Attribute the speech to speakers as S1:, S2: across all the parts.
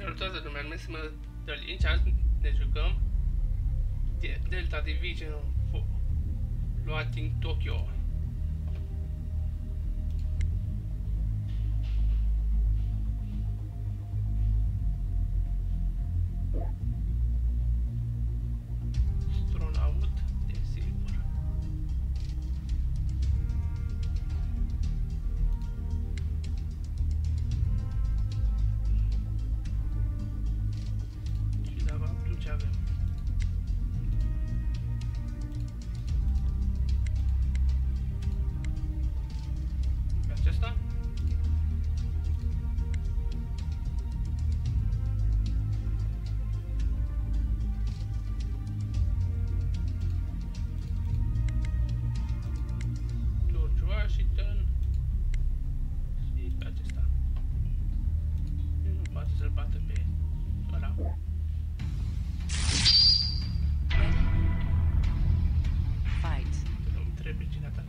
S1: Salut toată lumea, numesc mă Dălin și azi ne jucăm Delta Division luat din Tokyo. Astronaut, desigur. Și dacă atunci avem pe acesta. George Washington și pe acesta. Nu poate să-l bată pe ăla.
S2: Fight.
S1: Nu-mi trebuie cine atacă.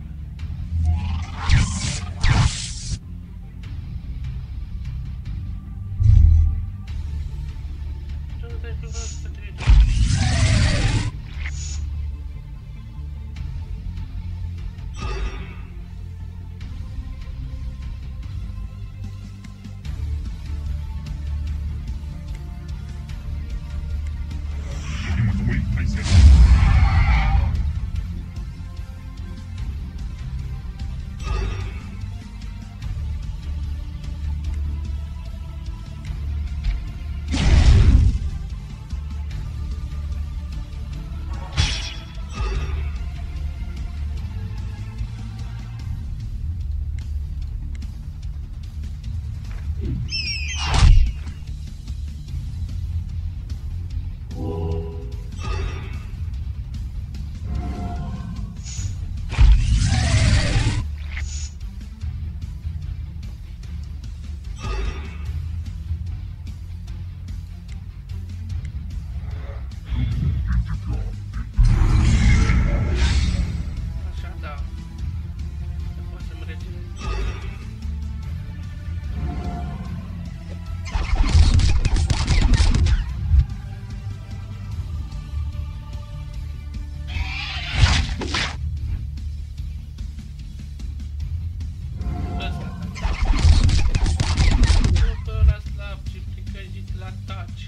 S1: Așa, da. Poate să-mi regenerez. Ăsta, da. Nu că ăla slab și plicăjit la taci.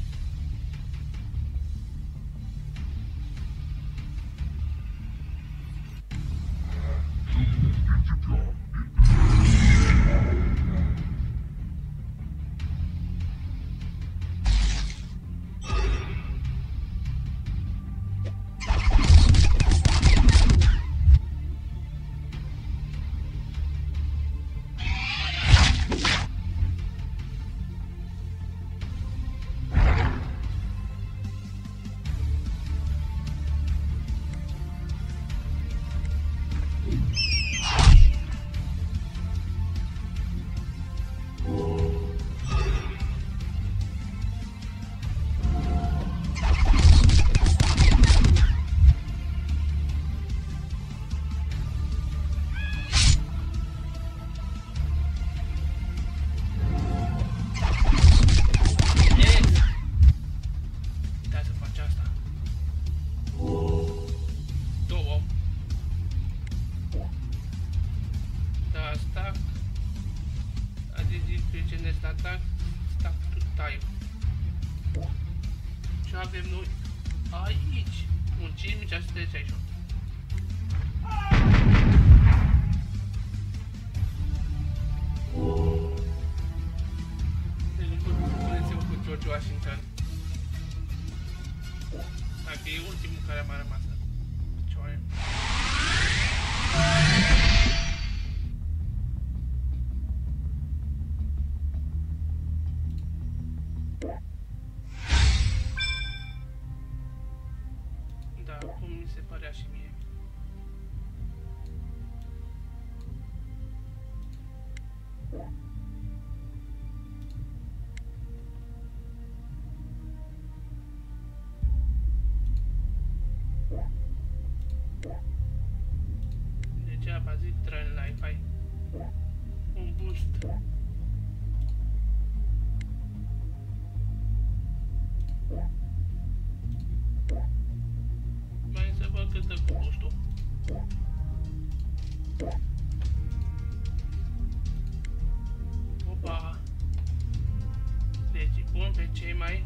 S1: Uita să faci asta. Două. Da, stack. Adică regenerez atac. Stack to time. Ce avem noi aici? Un 5668. Deci nu pot să puneți eu cu George Washington. Dacă e ultimul care m-a rămas în picioare. Da, cum mi se părea și mie. Degeaba zic Train Life, ai un boost. pun pe cei mai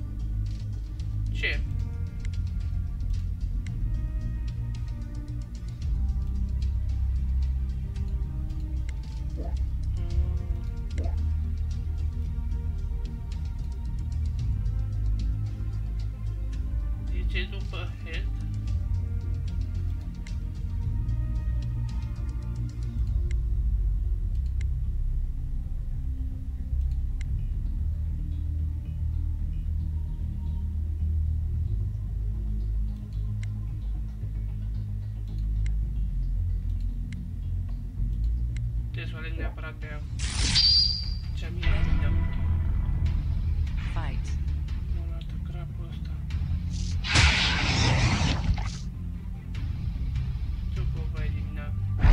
S1: ce? Zice după health. Trebuie să o aleg neapărat pe ea. Cea mie da.
S2: Fight.
S1: Nu arată crapul ăsta. Tu că o va elimina.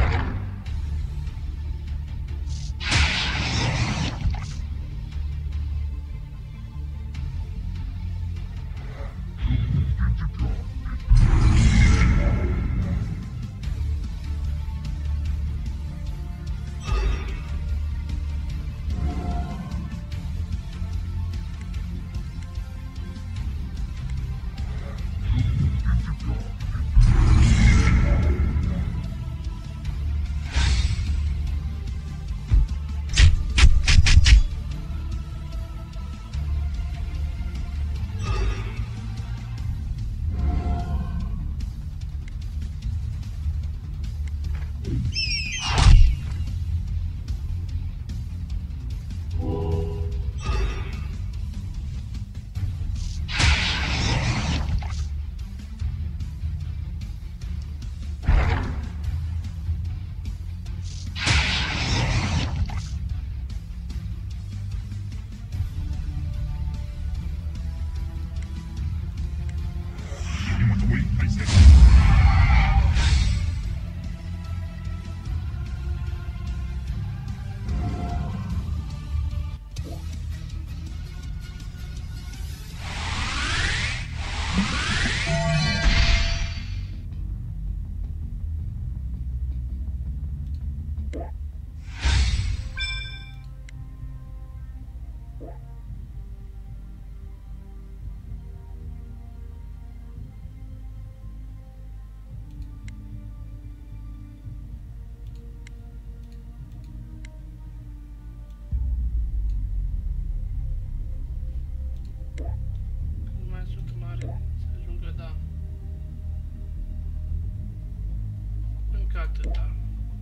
S1: Atâta.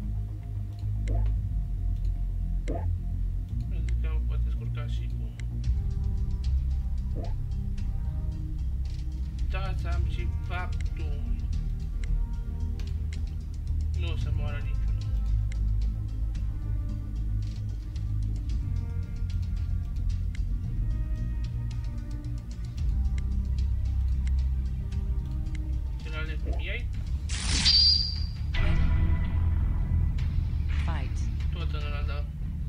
S1: Pentru că mă pot descurca și cu... Da, am și faptul. Nu o să moară niciunul. Celelalte cum iei? Tot în ăla, da.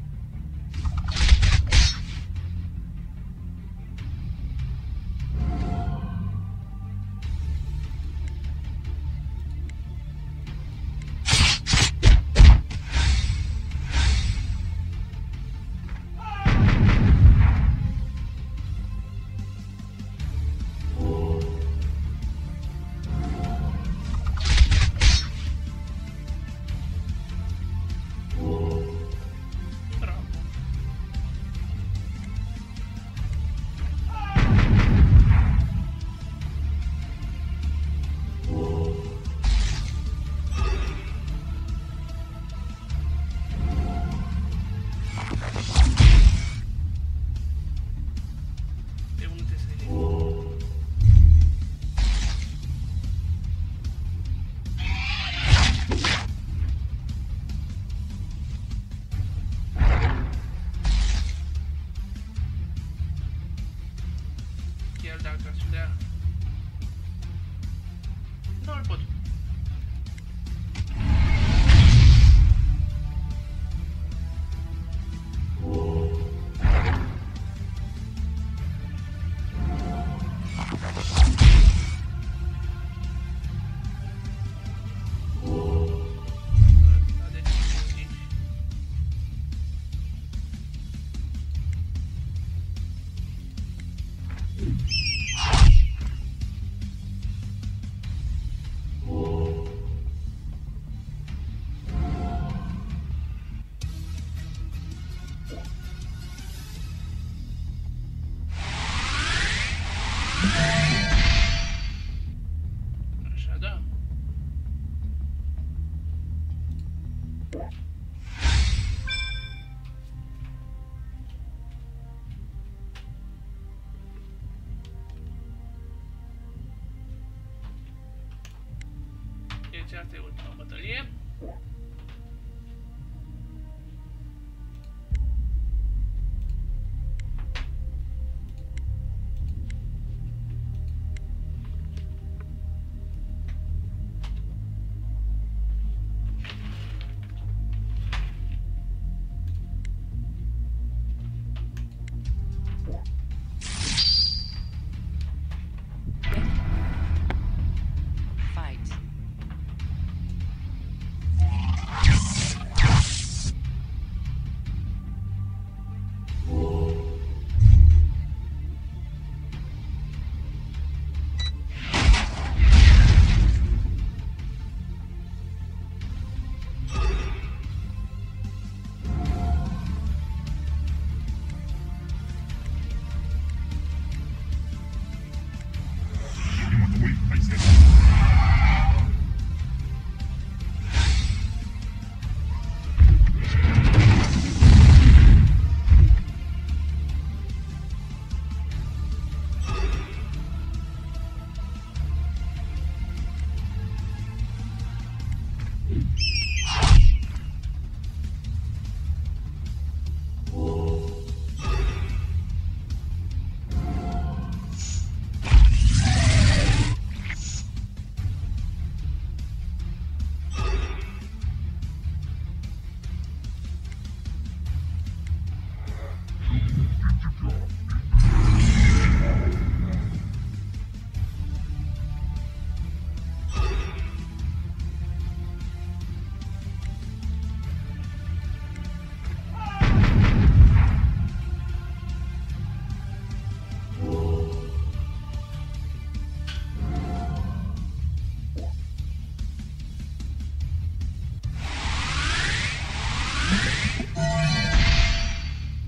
S1: Dacă aș vrea. Nu-l pot. Așa, da. Deci asta e ultima bătălie.
S2: Fight.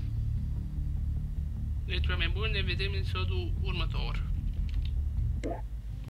S2: Deci, oameni buni, ne vedem în episodul următor.